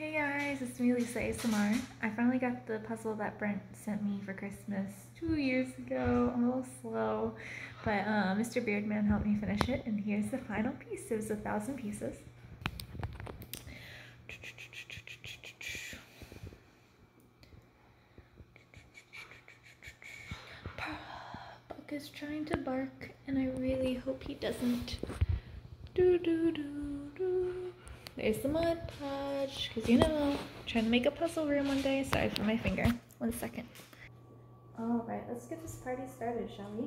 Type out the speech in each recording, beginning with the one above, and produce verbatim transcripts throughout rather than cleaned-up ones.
Hey guys, it's me Lisa A S M R. I finally got the puzzle that Brent sent me for Christmas two years ago. I'm a little slow, but uh, Mister Beardman helped me finish it, and here's the final piece. It was a thousand pieces. Buck is trying to bark, and I really hope he doesn't. Do do do do. There's the mud podge, because you know, trying to make a puzzle room one day. Sorry for my finger. One second. Alright, let's get this party started, shall we?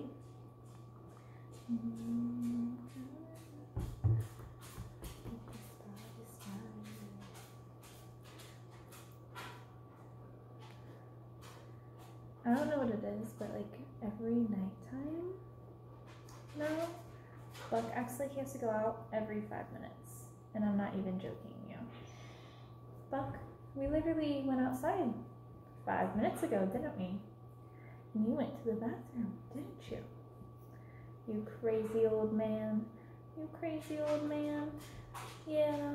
I don't know what it is, but like every nighttime now, Buck acts like he has to go out every five minutes. And I'm not even joking you. Buck, we literally went outside five minutes ago, didn't we? And you went to the bathroom, didn't you? You crazy old man. You crazy old man. Yeah.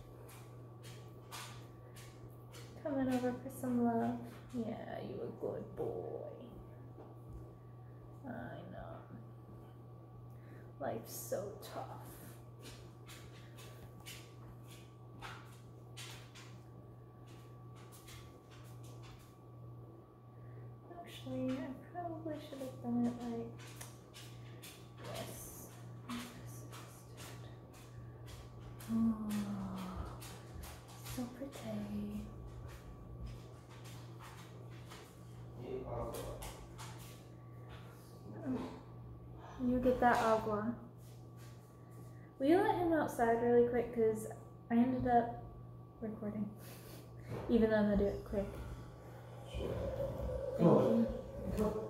Coming over for some love. Yeah, you a good boy. I know. Life's so tough. Actually, I probably should have done it like this. Oh, so pretty. You get that agua. Will you let him outside really quick? Because I ended up recording. Even though I'm going to do it quick. Sure. Thank you. Come on.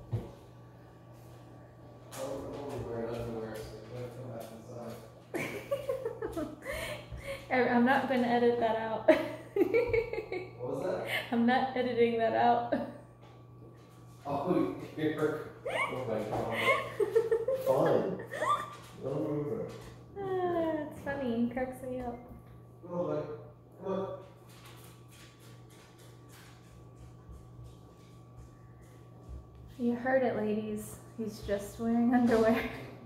I'm not going to edit that out. What was that? I'm not editing that out. Oh, you're... Oh my god. Fine. Don't move it. Ah, it's funny. It cracks me up. Come on, buddy. Come on. You heard it, ladies. He's just wearing underwear.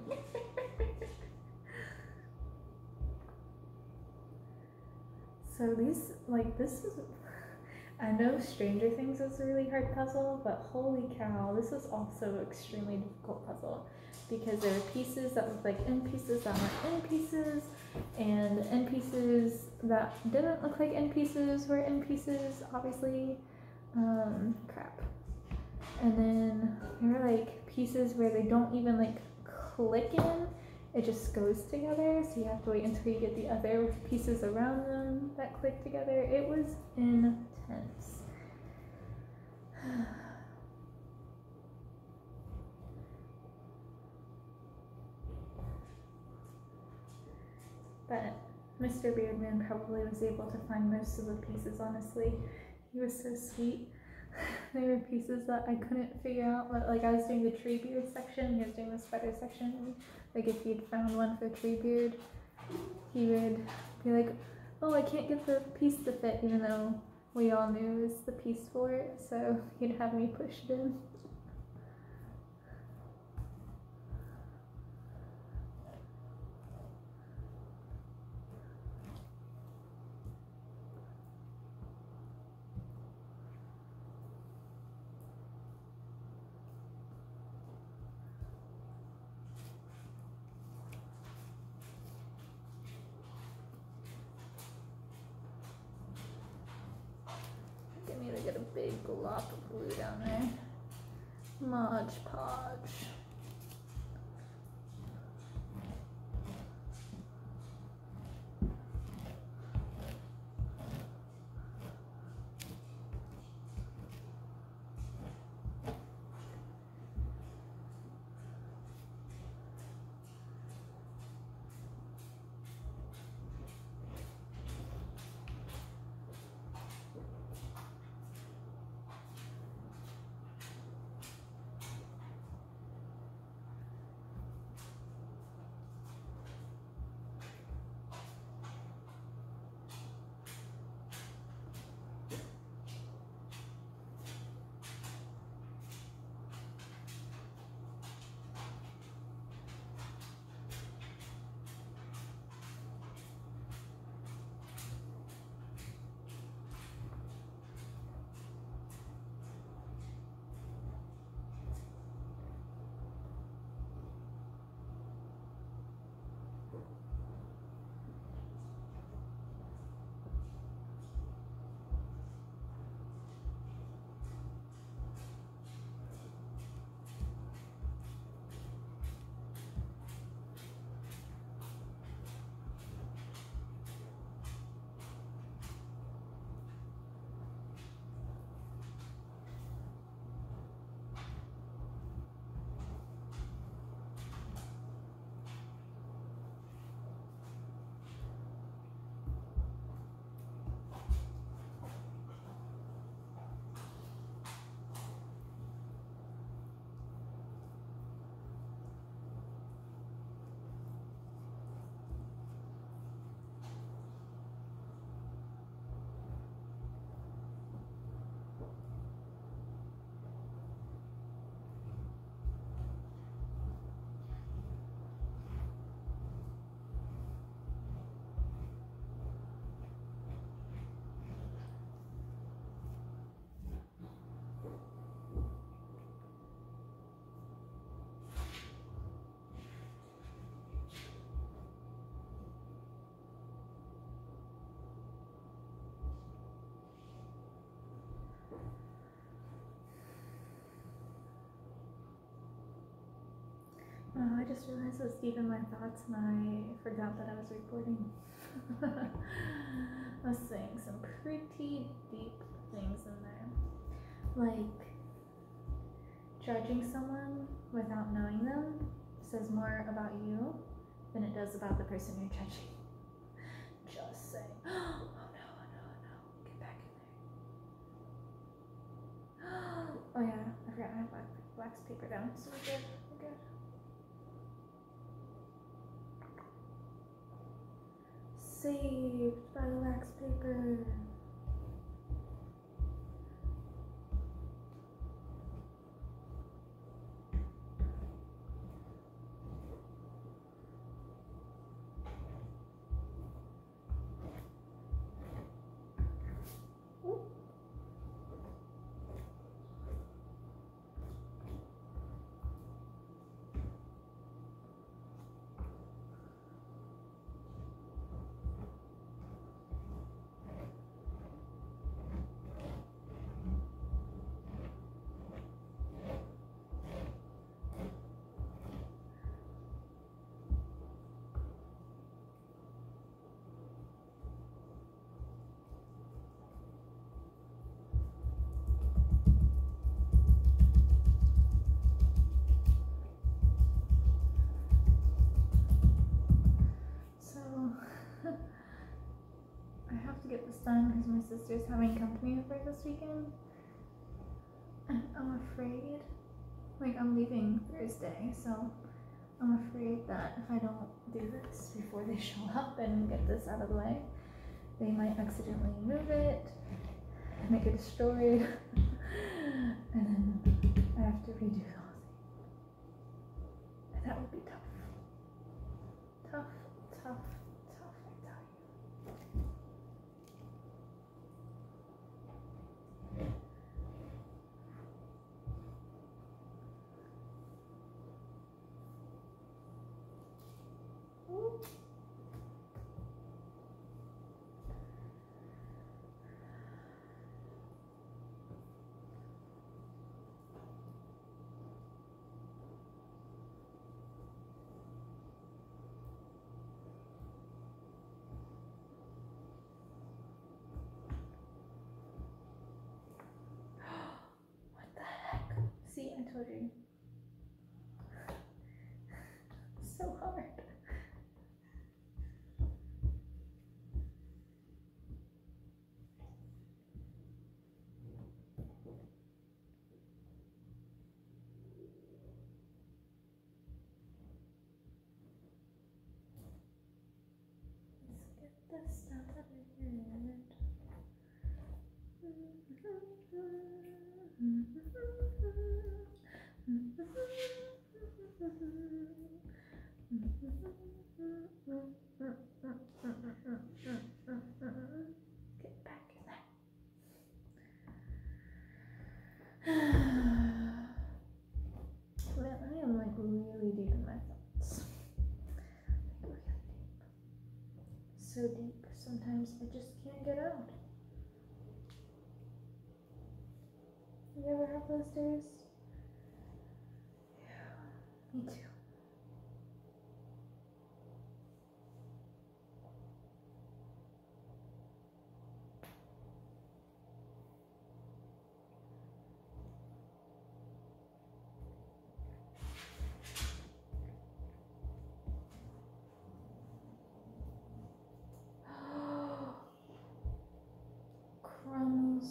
So these, like, this is, I know Stranger Things is a really hard puzzle, but holy cow, this is also an extremely difficult puzzle because there are pieces that look like end pieces that weren't end pieces, and end pieces that didn't look like end pieces were end pieces, obviously. Um, crap. And then there are like pieces where they don't even like click in. It just goes together, so you have to wait until you get the other pieces around them that click together. It was intense. But Mister Beardman probably was able to find most of the pieces, honestly. He was so sweet. There were pieces that I couldn't figure out, but like I was doing the tree beard section, he was doing the spider section, and like if he'd found one for tree beard, he would be like, oh, I can't get the piece to fit, even though we all knew it was the piece for it, so he'd have me push it in. I need to get a big glop of glue down there. Mod Podge. just realized it was deep in my thoughts and I forgot that I was recording. I was saying some pretty deep things in there. Like, judging someone without knowing them says more about you than it does about the person you're judging. Just saying. Oh no, oh no, oh no. Get back in there. Oh yeah, I forgot I have wax, wax paper down, so we're good. We're good. Saved by the wax paper. Get this done because my sister's having company over this weekend, and I'm afraid, like, I'm leaving Thursday, so I'm afraid that if I don't do this before they show up and get this out of the way, they might accidentally move it, make it destroyed, and then I have to redo the whole thing, and that would be tough, tough, tough. See, I told you. So hard. Let's get this out of your head. Get back in there. Man, I am like really deep in my thoughts. Like really deep. So deep, sometimes I just can't get out. You ever have those days? Yeah, me too. Crumbs.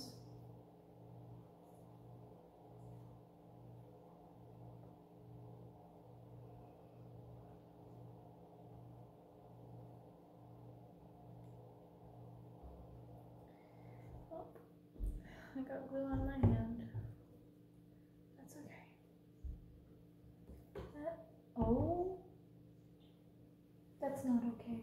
Oh, I got glue on my hand. That's okay. That, oh, that's not okay.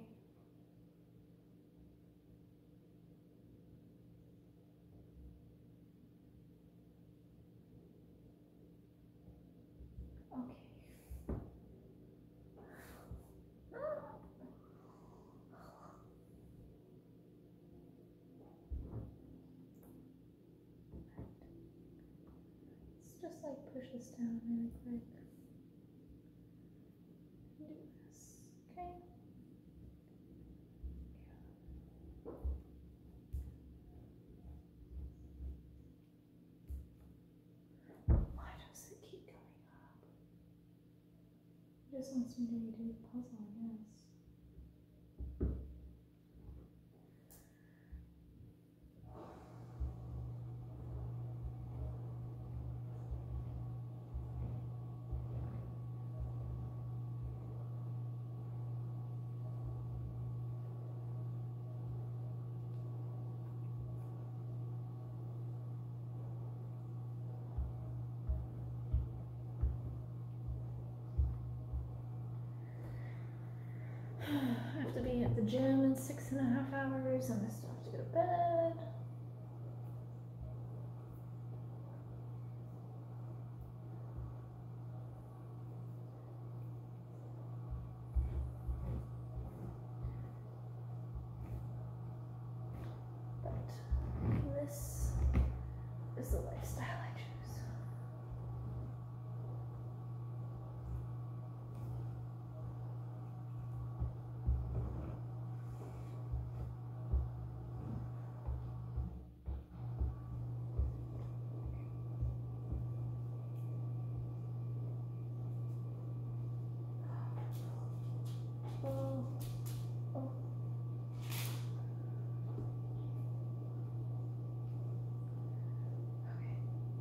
Let's just like push this down really quick. just wants me to redo the puzzle, I guess. I have to be at the gym in six and a half hours, and I still have to go to bed. But this is the lifestyle I choose. Oh, oh. Okay.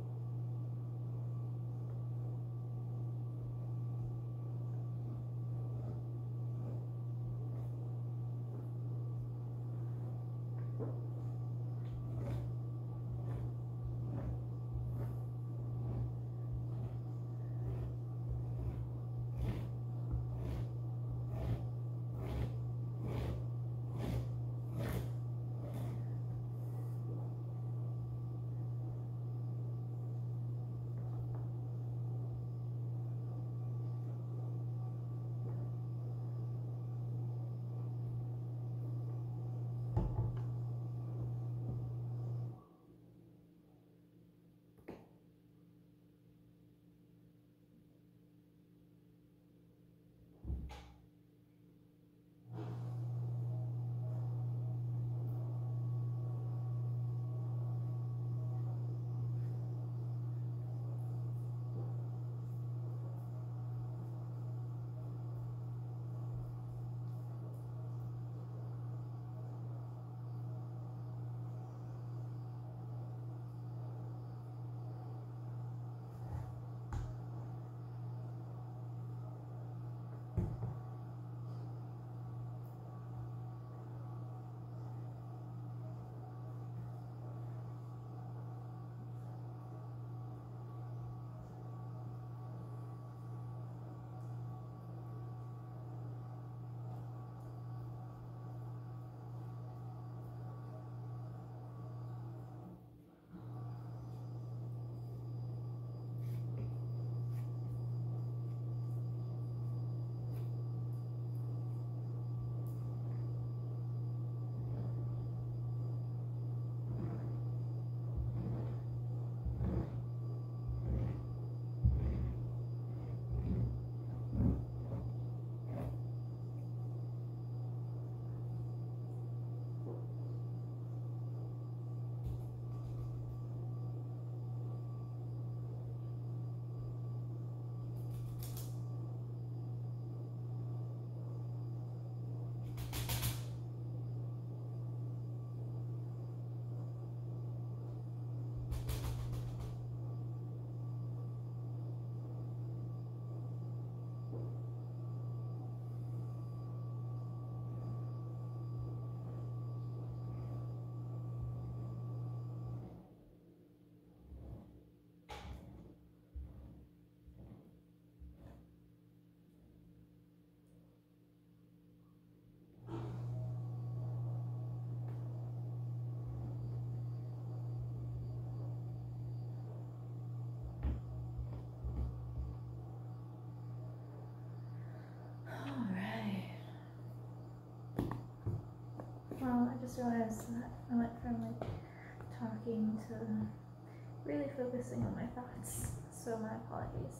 Well, I just realized that I went from like talking to really focusing on my thoughts, so my apologies.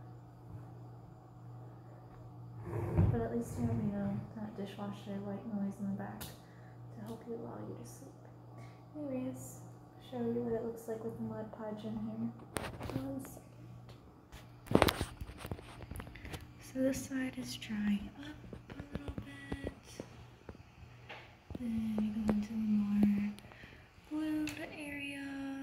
But at least you have, you know, that dishwasher white noise in the back to help you allow you to sleep. Anyways, show you what it looks like with the Mod Podge in here. One second. So So this side is drying up a little bit. Then you go into the more blued area.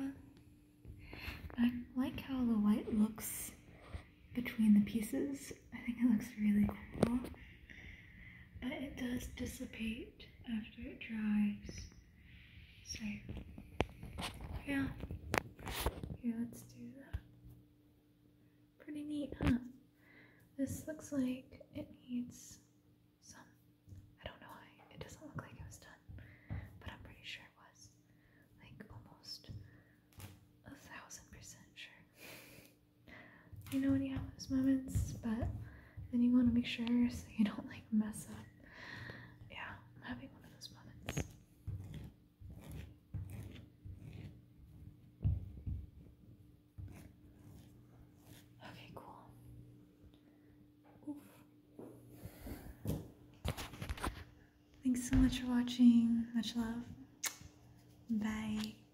I like how the white looks between the pieces. I think it looks really cool. But it does dissipate after it dries. So, yeah. Here, let's do that. Pretty neat, huh? This looks like it needs some, I don't know why, it doesn't look like it was done, but I'm pretty sure it was. Like, almost a thousand percent sure. You know when you have those moments, but then you want to make sure so you don't, like, mess up. Yeah, I'm having one of those moments. Okay, cool. Oof. Thanks so much for watching. Much love. Bye.